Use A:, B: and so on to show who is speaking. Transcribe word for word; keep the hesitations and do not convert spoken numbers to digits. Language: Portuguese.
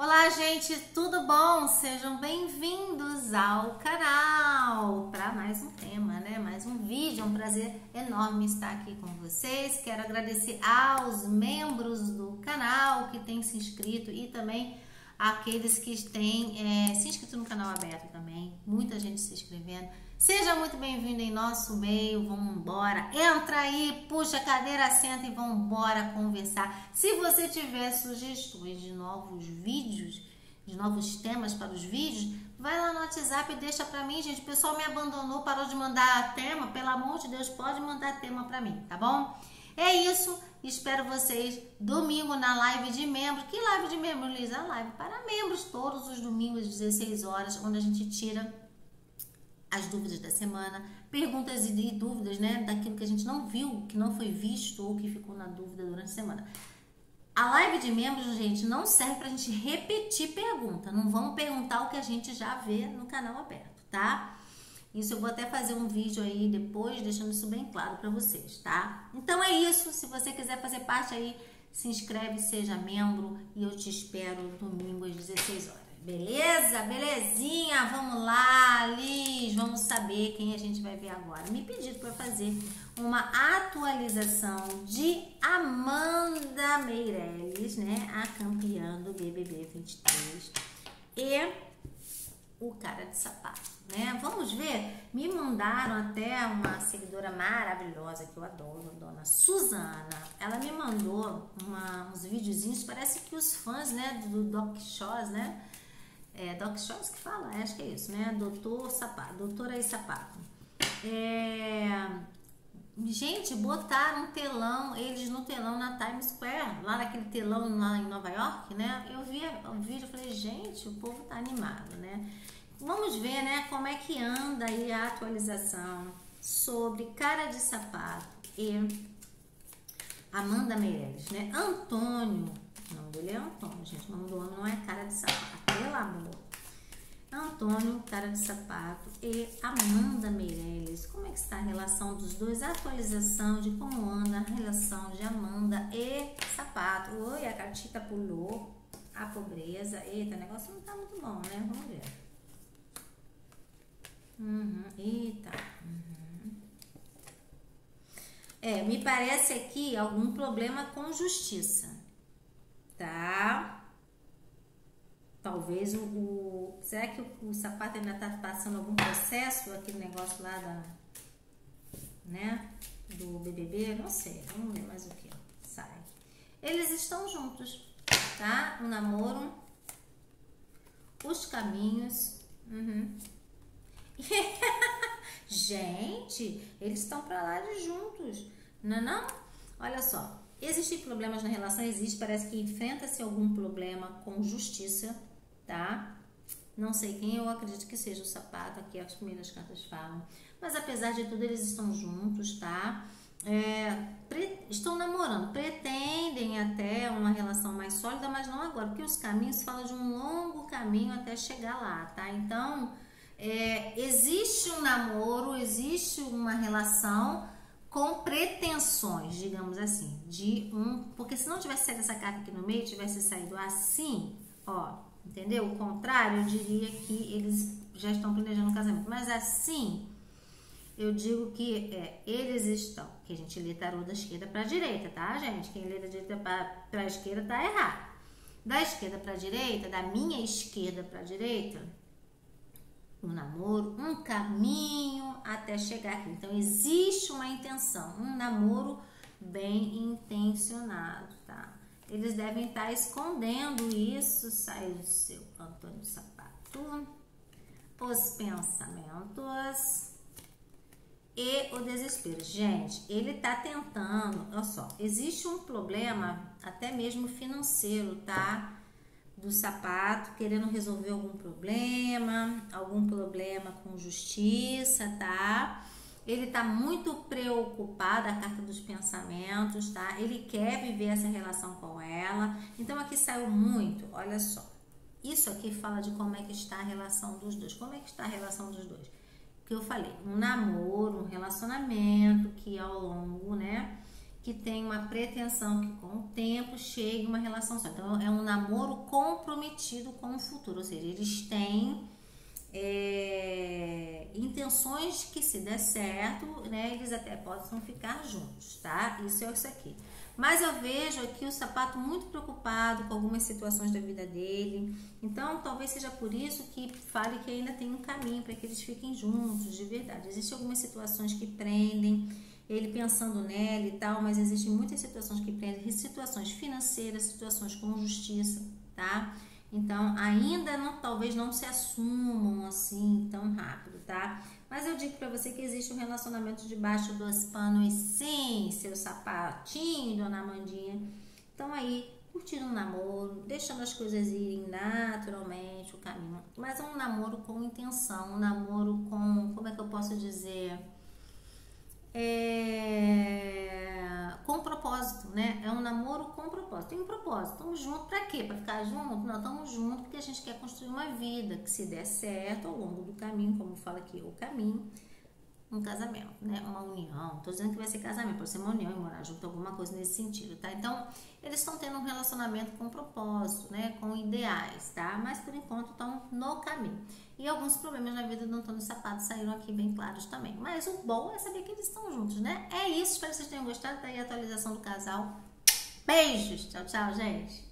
A: Olá, gente, tudo bom? Sejam bem-vindos ao canal para mais um tema, né? Mais um vídeo. É um prazer enorme estar aqui com vocês. Quero agradecer aos membros do canal que têm se inscrito e também aqueles que têm é, se inscrito no canal aberto também. Muita gente se inscrevendo. Seja muito bem-vindo em nosso meio, vamos embora. Entra aí, puxa a cadeira, senta e vamos embora conversar. Se você tiver sugestões de novos vídeos, de novos temas para os vídeos, vai lá no WhatsApp e deixa pra mim, gente. O pessoal me abandonou, parou de mandar tema. Pelo amor de Deus, pode mandar tema pra mim, tá bom? É isso, espero vocês domingo na live de membros. Que live de membros, Liz? A live para membros, todos os domingos às dezesseis horas, onde a gente tira as dúvidas da semana, perguntas e dúvidas, né, daquilo que a gente não viu, que não foi visto ou que ficou na dúvida durante a semana. A live de membros, gente, não serve pra gente repetir pergunta, não vamos perguntar o que a gente já vê no canal aberto, tá? Isso eu vou até fazer um vídeo aí depois, deixando isso bem claro pra vocês, tá? Então é isso, se você quiser fazer parte aí, se inscreve, seja membro e eu te espero domingo às dezesseis horas. Beleza? Belezinha? Vamos lá, Liz, vamos saber quem a gente vai ver agora. Me pediram para fazer uma atualização de Amanda Meirelles, né? A campeã do B B B vinte e três e o cara de sapato, né? Vamos ver? Me mandaram até uma seguidora maravilhosa que eu adoro, a dona Suzana. Ela me mandou uma, uns videozinhos, parece que os fãs, né, do Doc Shows, né? É, Doc Shows que fala, acho que é isso, né? Doutor Sapato, Doutora e Sapato. É... Gente, botaram um telão, eles no telão na Times Square, lá naquele telão lá em Nova York, né? Eu vi o vídeo e falei, gente, o povo tá animado, né? Vamos ver, né, como é que anda aí a atualização sobre Cara de Sapato e Amanda Meirelles, né? Antônio, o nome dele é Antônio, gente, o nome do homem não é Cara de Sapato, pelo amor. Antônio, Cara de Sapato e Amanda Meirelles. Como é que está a relação dos dois? A atualização de como anda a relação de Amanda e Sapato. Oi, a Catita pulou. A pobreza. Eita, o negócio não tá muito bom, né? Vamos ver. Uhum. Eita. Uhum. É, me parece aqui algum problema com justiça. Tá? Talvez o, o... Será que o, o Sapato ainda tá passando algum processo? Aquele negócio lá da... Né? Do B B B? Não sei. Vamos ver mais o que. Sai. Eles estão juntos, tá? O namoro. Os caminhos. Uhum. Gente, eles estão pra lá de juntos. Não é não? Olha só. Existem problemas na relação? Existe. Parece que enfrenta-se algum problema com justiça. Tá? Não sei quem, eu acredito que seja o Sapato, aqui as primeiras cartas falam. Mas apesar de tudo, eles estão juntos, tá? É, pre, estão namorando, pretendem até uma relação mais sólida, mas não agora, porque os caminhos falam de um longo caminho até chegar lá, tá? Então, é, existe um namoro, existe uma relação com pretensões, digamos assim, de um... Porque se não tivesse saído essa carta aqui no meio, tivesse saído assim, ó... Entendeu? O contrário, eu diria que eles já estão planejando um casamento. Mas assim, eu digo que é, eles estão... Que a gente lê tarô da esquerda para a direita, tá, gente? Quem lê da direita para a esquerda tá errado. Da esquerda para a direita, da minha esquerda para a direita, um namoro, um caminho até chegar aqui. Então, existe uma intenção, um namoro bem intencionado, tá? Eles devem estar escondendo isso. Sai do seu Antônio Sapato. Os pensamentos e o desespero. Gente, ele tá tentando, olha só, existe um problema até mesmo financeiro, tá? Do Sapato, querendo resolver algum problema, algum problema com justiça, tá? Ele tá muito preocupado, a carta dos pensamentos, tá? Ele quer viver essa relação com ela. Então, aqui saiu muito, olha só. Isso aqui fala de como é que está a relação dos dois. Como é que está a relação dos dois? O que eu falei, um namoro, um relacionamento que ao longo, né? que tem uma pretensão que com o tempo chegue uma relação só. Então é um namoro comprometido com o futuro, ou seja, eles têm é, intenções que, se der certo, né, eles até possam ficar juntos, tá? Isso é isso aqui. Mas eu vejo aqui o sapato muito preocupado com algumas situações da vida dele. Então, talvez seja por isso que fale que ainda tem um caminho para que eles fiquem juntos, de verdade. Existem algumas situações que prendem, ele pensando nela e tal, mas existem muitas situações que prendem, situações financeiras, situações com justiça, tá? Então, ainda não, talvez não se assumam assim tão rápido, tá? Mas eu digo pra você que existe um relacionamento debaixo dos panos, sim, seu sapatinho, dona Amandinha. Então aí, curtindo um namoro, deixando as coisas irem naturalmente, o caminho. Mas é um namoro com intenção, um namoro com, como é que eu posso dizer? É, com propósito, né? É um namoro com propósito. Tem um propósito. Estamos juntos pra quê? Pra ficar junto? Não, estamos juntos porque a gente quer construir uma vida que, se der certo ao longo do caminho, como fala aqui, o caminho, um casamento, né? Uma união. Tô dizendo que vai ser casamento, pode ser uma união e morar junto, alguma coisa nesse sentido, tá? Então, eles estão tendo um relacionamento com propósito, né? Com ideais, tá? Mas por enquanto estão no caminho. E alguns problemas na vida do Antônio Sapato saíram aqui bem claros também. Mas o bom é saber que eles estão juntos, né? É isso, espero que vocês tenham gostado. Daí a atualização do casal. Beijos! Tchau, tchau, gente!